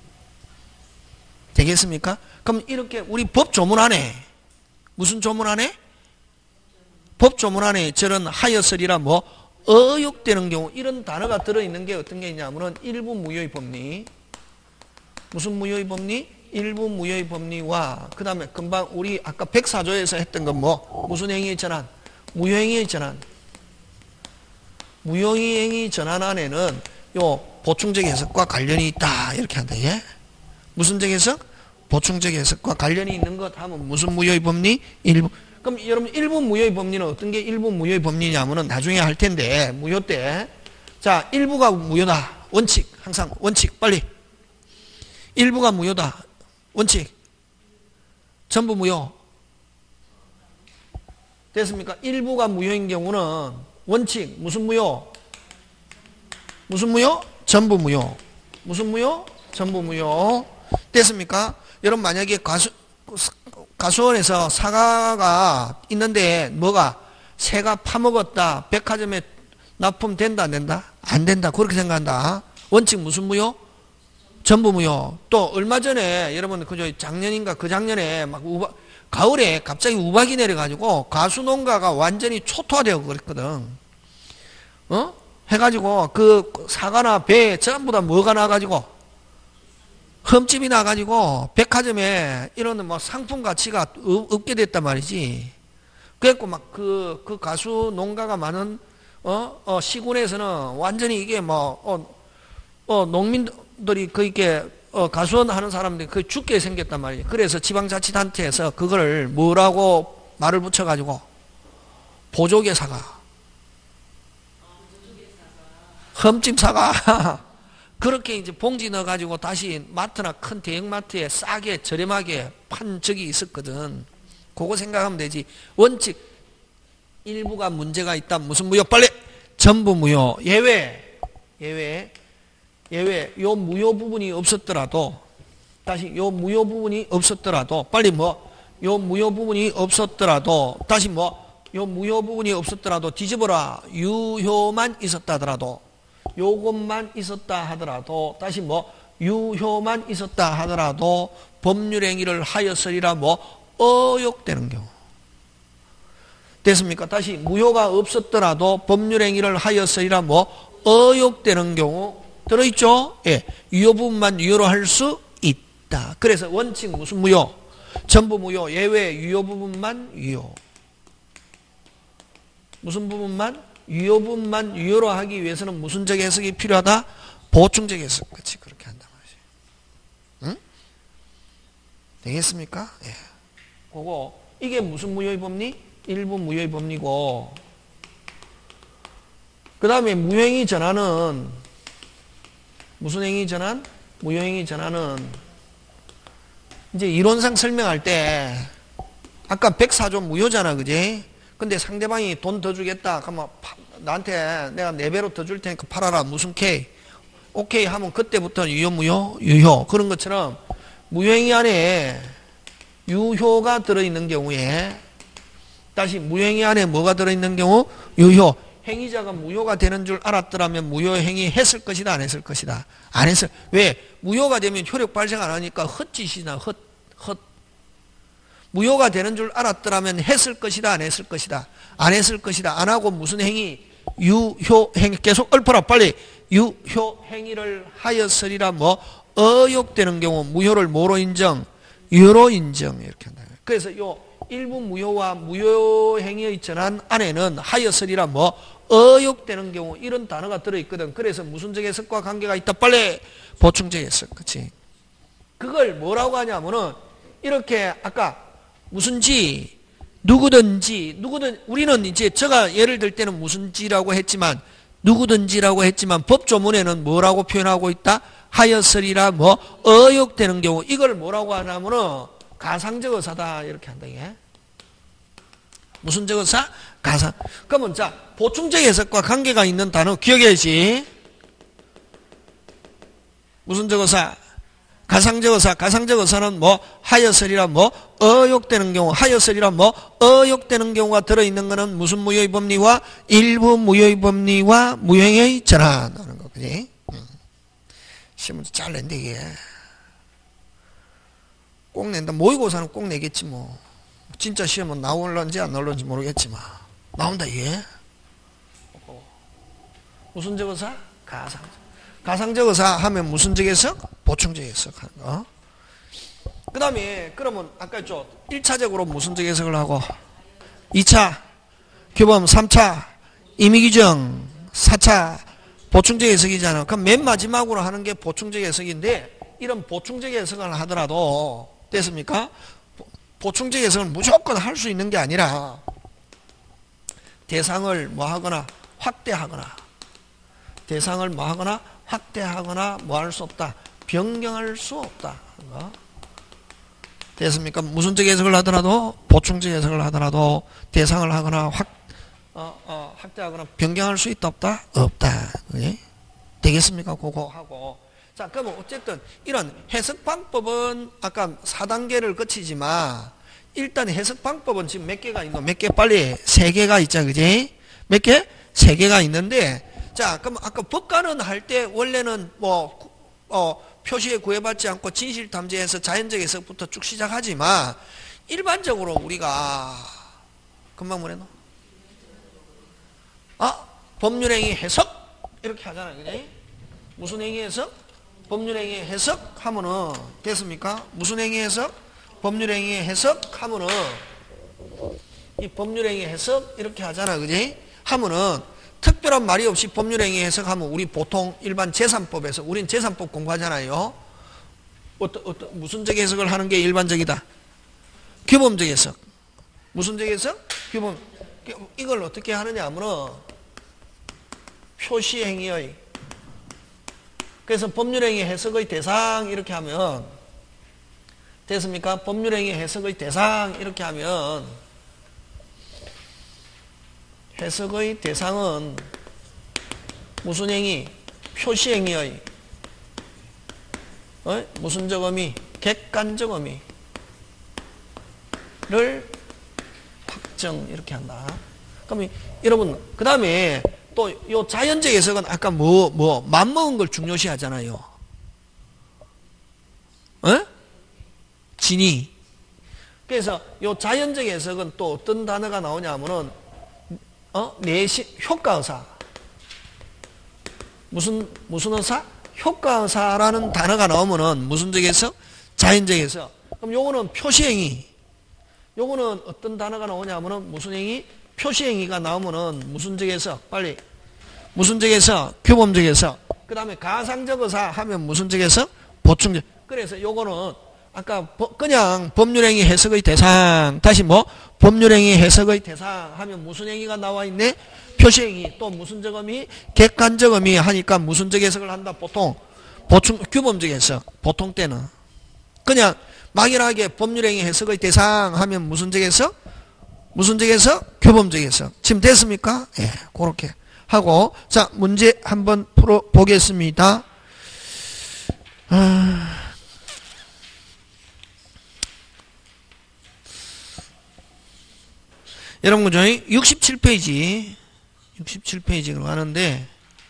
되겠습니까? 그럼 이렇게 우리 법 조문 안에 무슨 조문 안에? 법 조문 안에 저런 하였으리라 뭐 의욕되는 경우 이런 단어가 들어있는 게 어떤 게 있냐면은 일부 무효의 법리 무슨 무효의 법리? 일부 무효의 법리와 그 다음에 금방 우리 아까 백사조에서 했던 건 뭐 무슨 행위의 전환? 무효행위의 전환. 무효행위 전환 안에는 요 보충적 해석과 관련이 있다 이렇게 한다. 예? 무슨 적 해석? 보충적 해석과 관련이 있는 것 하면 무슨 무효의 법리? 일부. 그럼 여러분 일부 무효의 법리는 어떤 게 일부 무효의 법리냐면은 나중에 할 텐데 무효 때 자 일부가 무효다. 원칙 항상 원칙 빨리 일부가 무효다. 원칙 전부 무효 됐습니까? 일부가 무효인 경우는 원칙 무슨 무효? 무슨 무효? 전부 무효. 무슨 무효? 전부 무효. 됐습니까? 여러분 만약에 가수, 가수원에서 사과가 있는데 뭐가? 새가 파먹었다. 백화점에 납품된다 안 된다? 안 된다. 그렇게 생각한다. 원칙 무슨 무효? 전부 무효. 또 얼마 전에 여러분 그저 작년인가 그 작년에 막 우박, 가을에 갑자기 우박이 내려가지고 가수 농가가 완전히 초토화되고 그랬거든. 어? 해가지고 그 사과나 배에 전부 다 뭐가 나가지고 흠집이 나가지고 백화점에 이런 뭐 상품 가치가 없게 됐단 말이지. 그래갖고 막 그 그 가수 농가가 많은 어, 어 시군에서는 완전히 이게 뭐 어, 어 농민들이 그 이게 어 가수원 하는 사람들이 그 죽게 생겼단 말이지. 그래서 지방자치단체에서 그거를 뭐라고 말을 붙여가지고 보조개 사과, 흠집 사과. 그렇게 이제 봉지 넣어가지고 다시 마트나 큰 대형마트에 싸게 저렴하게 판 적이 있었거든. 그거 생각하면 되지. 원칙 일부가 문제가 있다. 무슨 무효? 빨리 전부 무효. 예외 예외 예외 요 무효 부분이 없었더라도 다시 요 무효 부분이 없었더라도 빨리 뭐 요 무효 부분이 없었더라도 다시 뭐 요 무효 부분이 없었더라도 뒤집어라. 유효만 있었다 하더라도 요것만 있었다 하더라도 다시 뭐 유효만 있었다 하더라도 법률행위를 하였으리라 뭐 어욕되는 경우. 됐습니까? 다시 무효가 없었더라도 법률행위를 하였으리라 뭐 어욕되는 경우 들어있죠? 예, 유효 부분만 유효로 할 수 있다. 그래서 원칙 무슨 무효? 전부 무효. 예외 유효 부분만 유효. 무슨 부분만? 유효 부분만 유효로 하기 위해서는 무슨적 해석이 필요하다? 보충적 해석. 그렇지, 그렇게 한단 말이지. 응? 되겠습니까? 예. 그거 이게 무슨 무효의 법리? 일부 무효의 법리고, 그 다음에 무효행위 전환은 무슨 행위 전환? 무효행위 전환은 이제 이론상 설명할 때 아까 백사 조 무효잖아, 그지? 근데 상대방이 돈 더 주겠다. 그러면 나한테 내가 네 배로 더 줄 테니까 팔아라. 무슨 K? 오케이 하면 그때부터 유효, 무효, 유효. 그런 것처럼 무효행위 안에 유효가 들어있는 경우에 다시 무효행위 안에 뭐가 들어있는 경우? 유효. 행위자가 무효가 되는 줄 알았더라면 무효행위 했을 것이다, 안 했을 것이다? 안 했을. 왜? 무효가 되면 효력 발생 안 하니까 헛짓이나 헛, 헛. 무효가 되는 줄 알았더라면 했을 것이다, 안 했을 것이다? 안 했을 것이다. 안 하고 무슨 행위? 유효행위. 계속 읊어라 빨리. 유효행위를 하였으리라 뭐 어욕되는 경우 무효를 뭐로 인정? 유효로 인정. 이렇게 한다. 그래서 요 일부 무효와 무효행위의 전환 안에는 하였으리라 뭐 어욕되는 경우 이런 단어가 들어있거든. 그래서 무슨적 해석과 관계가 있다. 빨리 보충적 해석. 그치? 그걸 뭐라고 하냐면은 이렇게 아까 무슨지 누구든지 누구든 우리는 이제 제가 예를 들 때는 무슨지라고 했지만 누구든지라고 했지만 법조문에는 뭐라고 표현하고 있다? 하였으리라 뭐 어욕되는 경우. 이걸 뭐라고 하냐면은 가상적 의사다 이렇게 한다. 이게 무슨적 의사? 가상. 그러면 자 보충적 해석과 관계가 있는 단어 기억해야지. 무슨적 의사? 가상적 의사. 가상적 의사는 뭐 하였으리라 뭐 어욕되는 경우. 하였으리라 뭐 어욕되는 경우가 들어있는 것은 무슨 무효의 법리와 일부 무효의 법리와 무효행위의 전환하는 거. 그지? 음. 시험 잘 낸다 이게. 꼭 낸다. 모의고사는 꼭 내겠지 뭐. 진짜 시험은 나올런지 안 나올런지 모르겠지만 나온다 이게. 무슨적 의사? 가상적. 가상적 의사 하면 무슨적 해석? 보충적 해석 하는 거. 그 다음에 그러면 아까 했죠. 일 차적으로 무슨적 해석을 하고 이 차 규범, 삼 차 임의규정, 사 차 보충적 해석이잖아. 그럼 맨 마지막으로 하는 게 보충적 해석인데 이런 보충적 해석을 하더라도 됐습니까? 보충적 해석을 무조건 할 수 있는 게 아니라 대상을 뭐 하거나 확대하거나 대상을 뭐 하거나 확대하거나 뭐 할 수 없다. 변경할 수 없다. 됐습니까? 무슨적 해석을 하더라도 보충적 해석을 하더라도 대상을 하거나 확, 어, 어, 확대하거나 변경할 수 있다 없다? 없다. 그게? 되겠습니까? 그거 하고 자, 그러면 어쨌든 이런 해석 방법은 아까 사 단계를 거치지만 일단 해석 방법은 지금 몇 개가 있노? 몇 개 빨리? 세 개가 있자, 그지? 몇 개? 세 개가 있는데, 자, 그럼 아까 법관은 할 때 원래는 뭐, 어, 표시에 구애받지 않고 진실탐지해서 자연적 해석부터 쭉 시작하지만 일반적으로 우리가 금방 뭐래노? 아, 법률행위 해석? 이렇게 하잖아요, 그지? 무슨 행위 해석? 법률행위 해석 하면은 됐습니까? 무슨 행위 해석? 법률행위 해석 하면은 이 법률행위 해석 이렇게 하잖아, 그지? 하면은 특별한 말이 없이 법률행위 해석하면 우리 보통 일반 재산법에서 우린 재산법 공부하잖아요. 어떤 어떤 무슨적 해석을 하는 게 일반적이다. 규범적 해석. 무슨적 해석? 규범. 이걸 어떻게 하느냐 하면은 표시행위의 그래서 법률행위 해석의 대상 이렇게 하면 됐습니까? 법률행위 해석의 대상 이렇게 하면 해석의 대상은 무슨 행위? 표시행위의 어? 무슨적 의미? 객관적 의미를 확정 이렇게 한다. 그럼 여러분 그 다음에 또 요 자연적 해석은 아까 뭐 뭐 맘먹은 걸 중요시 하잖아요. 어? 진위. 그래서 요 자연적 해석은 또 어떤 단어가 나오냐 하면은 어? 내심 효과의사. 무슨 무슨 의사? 효과의사라는 단어가 나오면은 무슨적 해석? 자연적 해석. 그럼 요거는 표시행위. 요거는 어떤 단어가 나오냐 하면은 무슨 행위? 표시행위가 나오면은 무슨적 해석? 빨리. 무슨적 해석? 규범적 해석. 그 다음에 가상적 의사 하면 무슨적 해석? 보충적. 그래서 요거는 아까 그냥 법률행위 해석의 대상. 다시 뭐? 법률행위 해석의 대상 하면 무슨 행위가 나와 있네? 표시행위. 또 무슨적 의미? 객관적 의미 하니까 무슨적 해석을 한다. 보통. 보충, 규범적 해석. 보통 때는. 그냥 막연하게 법률행위 해석의 대상 하면 무슨적 해석? 무슨적 해석? 규범적 해석. 지금 됐습니까? 예, 그렇게 하고. 자, 문제 한번 풀어보겠습니다. 아... 여러분, 저희 육십칠 페이지, 육십칠 페이지로 가는데,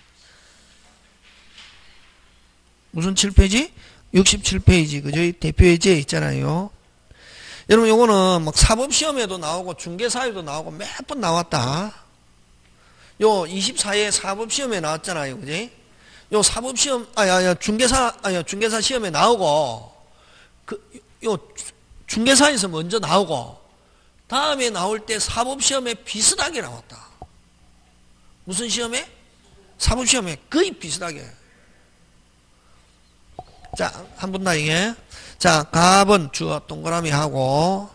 무슨 칠 페이지? 육십칠 페이지, 그, 저희 대표 예제 있잖아요. 여러분, 요거는 막 사법시험에도 나오고, 중개사에도 나오고, 몇 번 나왔다. 요 이십사 회 사법시험에 나왔잖아요. 그지? 요 사법시험, 아, 야, 야, 중개사, 아, 야, 중개사 시험에 나오고, 그, 요, 중개사에서 먼저 나오고, 다음에 나올 때 사법시험에 비슷하게 나왔다. 무슨 시험에? 사법시험에 거의 비슷하게. 자, 한 번 더 이게. 자, 갑은 주어 동그라미 하고,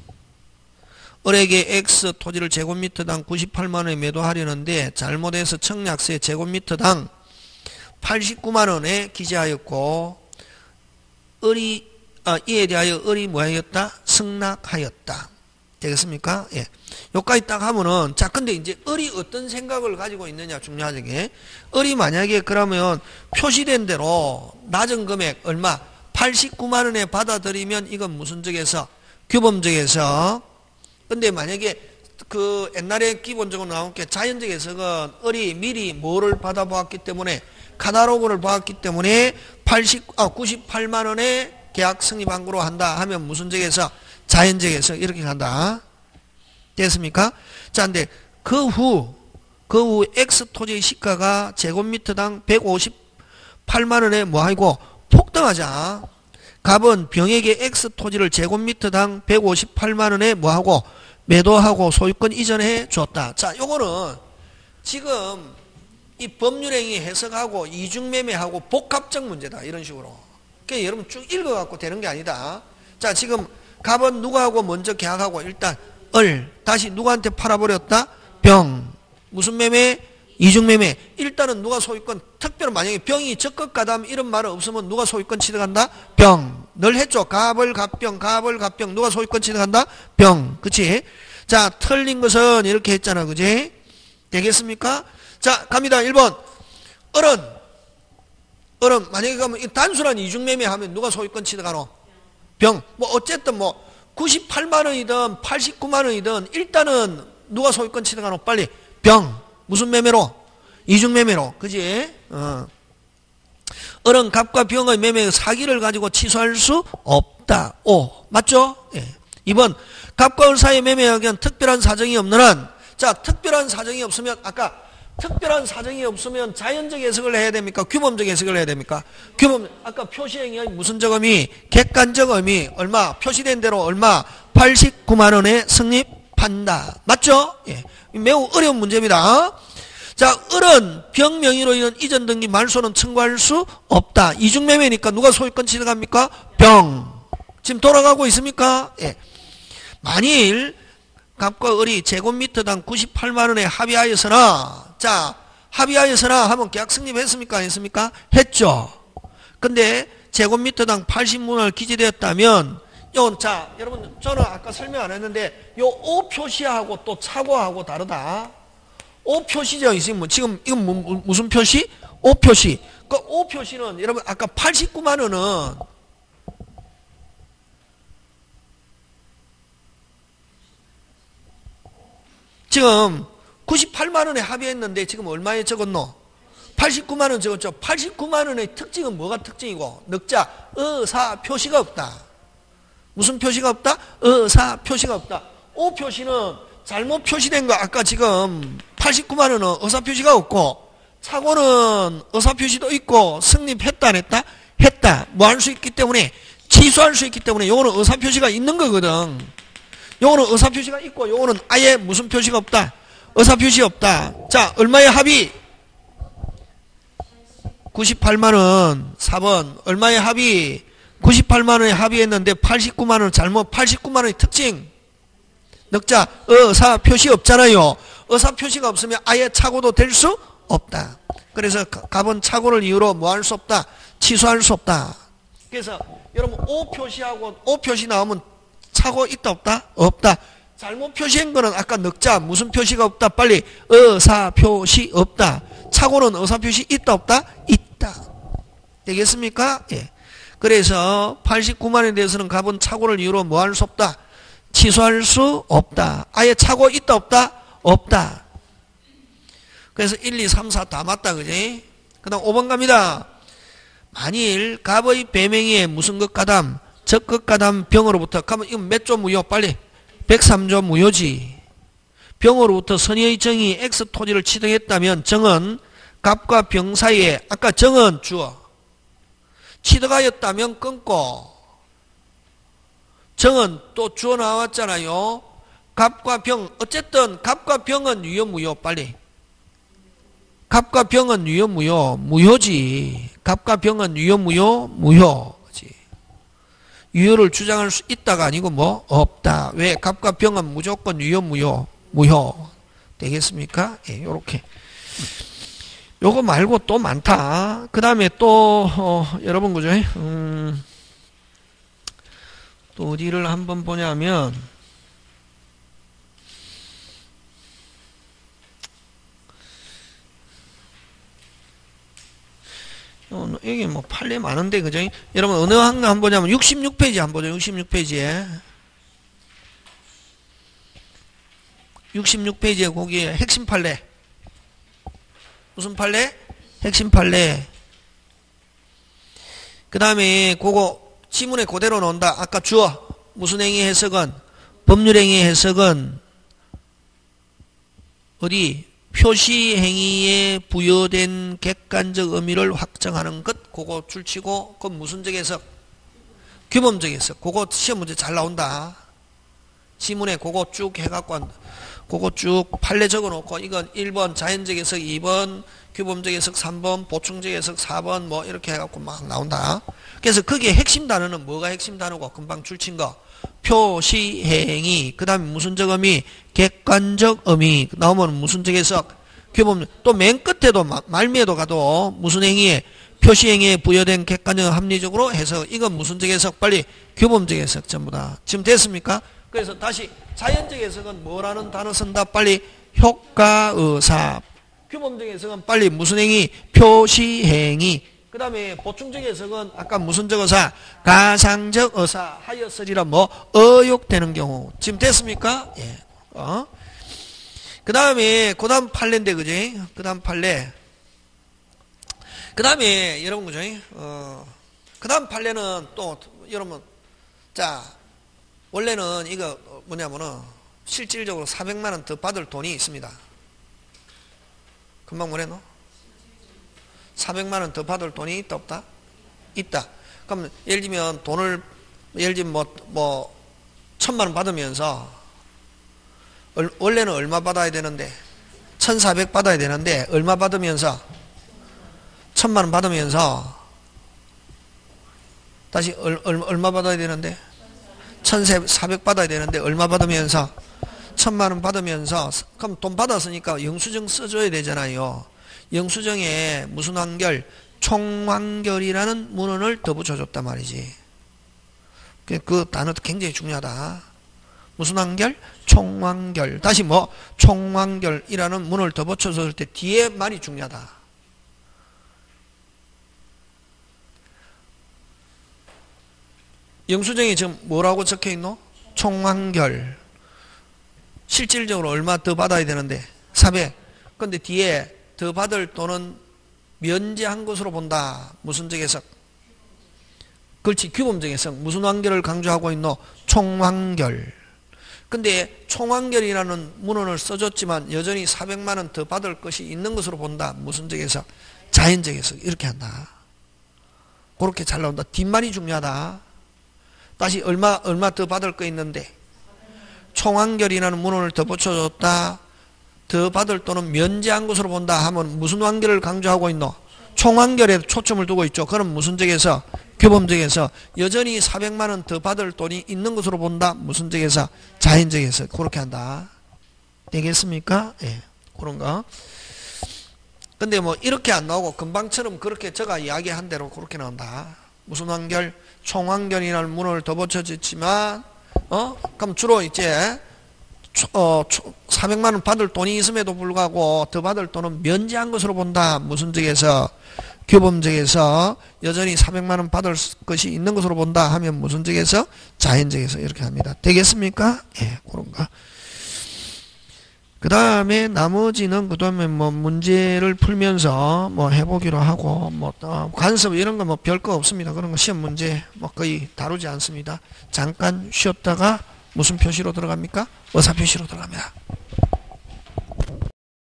을에게 X 토지를 제곱미터당 구십팔만 원에 매도하려는데, 잘못해서 청약세 제곱미터당 팔십구만 원에 기재하였고, 을이, 아, 이에 대하여 을이 뭐하였다? 승낙하였다. 되겠습니까? 예. 여기까지 딱 하면은, 자, 근데 이제 을이 어떤 생각을 가지고 있느냐, 중요하죠. 을이 만약에 그러면 표시된 대로 낮은 금액, 얼마? 팔십구만 원에 받아들이면 이건 무슨적 해석? 규범적 해석. 근데 만약에 그 옛날에 기본적으로 나온 게 자연적 해석은 을이 미리 뭐를 받아보았기 때문에, 카탈로그를 보았기 때문에 팔십, 아, 구십팔만 원에 계약 승인 방구로 한다 하면 무슨적 해석? 자연적 해석 이렇게 간다. 됐습니까? 자, 근데 그 후, 그 후 X 토지의 시가가 제곱미터당 백오십팔만 원에 뭐하고 폭등하자. 갑은 병에게 X 토지를 제곱미터당 백오십팔만 원에 뭐하고 매도하고 소유권 이전해 줬다. 자, 요거는 지금 이 법률행위 해석하고 이중매매하고 복합적 문제다. 이런 식으로. 그러니까 여러분 쭉 읽어갖고 되는 게 아니다. 자, 지금 갑은 누구하고 먼저 계약하고 일단 을 다시 누구한테 팔아버렸다? 병. 무슨 매매? 이중매매. 일단은 누가 소유권, 특별히 만약에 병이 적극가담 이런 말은 없으면 누가 소유권 취득한다? 병. 늘 했죠. 갑을 갑병, 갑을 갑병. 누가 소유권 취득한다? 병. 그치? 자, 틀린 것은 이렇게 했잖아. 그지? 되겠습니까? 자, 갑니다. 일 번. 을은, 어른, 만약에 가면 단순한 이중매매 하면 누가 소유권 취득하노? 병. 뭐 어쨌든 뭐 구십팔만 원이든 팔십구만 원이든 일단은 누가 소유권 취득하노? 빨리. 병. 무슨 매매로? 이중매매로. 그지? 어. 어른 갑과 병의 매매 사기를 가지고 취소할 수 없다. 오. 맞죠? 예. 이 번. 갑과 을 사이의 매매하기엔 특별한 사정이 없는 한. 자, 특별한 사정이 없으면 아까 특별한 사정이 없으면 자연적 해석을 해야 됩니까? 규범적 해석을 해야 됩니까? 규범, 아까 표시행위의 무슨적 의미? 객관적 의미. 얼마? 표시된 대로 얼마? 팔십구만 원에 성립한다. 맞죠? 예. 매우 어려운 문제입니다. 자, 을은 병 명의로 인한 이전 등기 말소는 청구할 수 없다. 이중매매니까 누가 소유권 취득합니까? 병. 지금 돌아가고 있습니까? 예. 만일 갑과 을이 제곱미터당 구십팔만 원에 합의하였으나, 자, 합의하였으나 하면 계약 성립했습니까? 안 했습니까? 했죠. 근데 제곱미터당 팔십만 원을 기재되었다면, 요, 자, 여러분, 저는 아까 설명 안 했는데, 요 오 표시하고 또 차고하고 다르다. 오 표시죠. 지금, 지금, 이건 뭐, 무슨 표시? 오 표시. 그 오 표시는, 여러분, 아까 팔십구만 원은, 지금 구십팔만 원에 합의했는데 지금 얼마에 적었노? 팔십구만 원 적었죠. 팔십구만 원의 특징은 뭐가 특징이고? 넉자, 의사 표시가 없다. 무슨 표시가 없다? 의사 표시가 없다. 오 표시는 잘못 표시된 거 아까 지금 팔십구만 원은 의사 표시가 없고, 차고는 의사 표시도 있고, 성립했다 안 했다? 했다. 뭐 할 수 있기 때문에, 취소할 수 있기 때문에 요거는 의사 표시가 있는 거거든. 요거는 의사 표시가 있고, 요거는 아예 무슨 표시가 없다? 의사 표시 없다. 자, 얼마의 합의? 구십팔만 원. 사 번. 얼마의 합의? 구십팔만 원에 합의했는데 팔십구만 원 잘못, 팔십구만 원의 특징. 넉자, 의사 표시 없잖아요. 의사 표시가 없으면 아예 착오도 될 수 없다. 그래서 갑은 착오를 이유로 뭐 할 수 없다? 취소할 수 없다. 그래서 여러분 오 표시하고 오 표시 나오면 착오 있다 없다? 없다. 잘못 표시한 거는 아까 넉자 무슨 표시가 없다? 빨리 의사 표시 없다. 착오는 의사 표시 있다 없다? 있다. 되겠습니까? 예. 그래서 팔십구만 원에 대해서는 갑은 착오를 이유로 뭐 할 수 없다? 취소할 수 없다. 아예 착오 있다 없다? 없다. 그래서 일, 이, 삼, 사 다 맞다. 그지? 그 다음 오 번 갑니다. 만일 갑의 배명의에 무슨 것 가담? 적것 가담 병으로부터 가면 이건 몇 조 무효? 빨리 백삼 조 무효지. 병으로부터 선의의 정이 X 토지를 취득했다면 정은 갑과 병 사이에 아까 정은 주어 취득하였다면 끊고 정은 또 주어 나왔잖아요. 갑과 병 어쨌든 갑과 병은 유효 무효? 빨리 갑과 병은 유효 무효? 무효지. 갑과 병은 유효 무효? 무효. 그치? 유효를 주장할 수 있다가 아니고 뭐 없다. 왜? 갑과 병은 무조건 유효 무효? 무효. 되겠습니까? 예, 요렇게. 요거 말고 또 많다. 그 다음에 또 어, 여러분 그죠? 음, 또 어디를 한번 보냐면 여기 뭐 판례 많은데 그죠? 여러분 어느 한가 한번 보냐면 육십육 페이지 한번 보죠. 육십육 페이지에 육십육 페이지에 거기에 핵심 판례 무슨 판례? 핵심 판례. 그 다음에 그거 지문에 그대로 넣는다. 아까 주어 무슨 행위 해석은 법률행위 해석은 어디 표시 행위에 부여된 객관적 의미를 확정하는 것. 그거 줄치고 그건 무슨적 해석? 규범적 해석. 그거 시험 문제 잘 나온다. 지문에 그거 쭉 해갖고 그거 쭉 판례 적어놓고 이건 일 번 자연적 해석, 이 번 규범적 해석, 삼 번 보충적 해석, 사 번 뭐 이렇게 해갖고 막 나온다. 그래서 거기에 핵심 단어는 뭐가 핵심 단어고 금방 줄친 거? 표시행위. 그 다음에 무슨적 의미? 객관적 의미. 나오면 무슨적 해석? 규범. 또 맨 끝에도 말미에도 가도 무슨 행위에? 표시행위에 부여된 객관적 합리적으로 해석. 이건 무슨적 해석? 빨리 규범적 해석 전부 다. 지금 됐습니까? 그래서 다시 자연적 해석은 뭐라는 단어 쓴다? 빨리 효과의사. 규범적 해석은 빨리 무슨 행위? 표시행위. 그 다음에 보충적 해석은 아까 무슨 적 의사? 가상적 의사 하였으리라 뭐 어욕되는 경우. 지금 됐습니까? 예. 어? 그 다음에 그 다음 판례인데 그지? 그 다음 판례. 그 다음에 여러분 그죠? 어, 그 다음 판례는 또 여러분 자 원래는 이거 뭐냐면은 실질적으로 사백만 원 더 받을 돈이 있습니다. 금방 뭐래노? 사백만 원 더 받을 돈이 있다 없다? 있다. 그럼 예를 들면 돈을 예를 들면 뭐, 뭐 천만 원 받으면서 원래는 얼마 받아야 되는데 천사백 받아야 되는데 얼마 받으면서 천만 원 받으면서 다시 얼, 얼, 얼마 받아야 되는데 천사백 받아야 되는데 얼마 받으면서 천만 원 받으면서 그럼 돈 받았으니까 영수증 써줘야 되잖아요. 영수증에 무슨 완결? 총완결이라는 문헌을 더 붙여줬단 말이지. 그 단어도 굉장히 중요하다. 무슨 완결? 총완결. 다시 뭐? 총완결이라는 문헌을 더 붙여줬을 때 뒤에 말이 중요하다. 영수증에 지금 뭐라고 적혀 있노? 총완결. 실질적으로 얼마 더 받아야 되는데 사백. 근데 뒤에 더 받을 돈은 면제한 것으로 본다. 무슨 적에서? 그렇지. 규범적 해석. 무슨 완결을 강조하고 있노? 총완결. 근데 총완결이라는 문헌을 써줬지만 여전히 사백만 원 더 받을 것이 있는 것으로 본다. 무슨 적에서? 자연적 해석. 이렇게 한다. 그렇게 잘 나온다. 뒷말이 중요하다. 다시 얼마 얼마 더 받을 거 있는데 총완결이라는 문헌을 더 붙여줬다. 더 받을 돈은 면제한 것으로 본다 하면 무슨 완결을 강조하고 있노? 총완결에 초점을 두고 있죠. 그럼 무슨 적에서? 규범적에서 여전히 사백만 원 더 받을 돈이 있는 것으로 본다. 무슨 적에서? 자연적에서. 그렇게 한다. 되겠습니까? 예. 그런 거. 근데 뭐 이렇게 안 나오고 금방처럼 그렇게 제가 이야기한 대로 그렇게 나온다. 무슨 완결? 총완결이라는 문헌을 더 붙여줬지만 어? 그럼 주로 이제 어, 사백만 원 받을 돈이 있음에도 불구하고 더 받을 돈은 면제한 것으로 본다. 무슨 적에서? 규범적에서 여전히 사백만 원 받을 것이 있는 것으로 본다 하면 무슨 적에서? 자연적에서. 이렇게 합니다. 되겠습니까? 예, 그런가. 그 다음에 나머지는 그 다음에 뭐 문제를 풀면서 뭐 해보기로 하고 뭐 어, 관습 이런 거 뭐 별거 없습니다. 그런 거 시험 문제 뭐 거의 다루지 않습니다. 잠깐 쉬었다가 무슨 표시로 들어갑니까? 의사 표시로 들어갑니다.